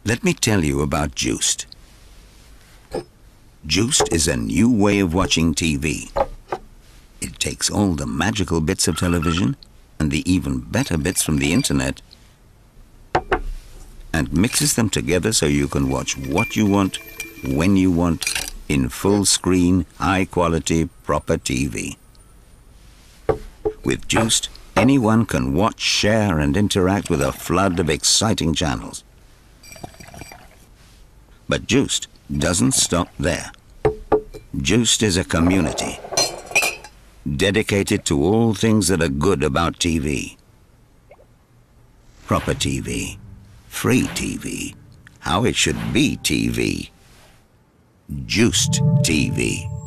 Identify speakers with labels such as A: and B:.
A: Let me tell you about Joost. Joost is a new way of watching TV. It takes all the magical bits of television and the even better bits from the internet and mixes them together so you can watch what you want, when you want, in full screen, high quality, proper TV. With Joost, anyone can watch, share and interact with a flood of exciting channels. But Joost doesn't stop there. Joost is a community dedicated to all things that are good about TV. Proper TV, free TV, how it should be TV. Joost TV.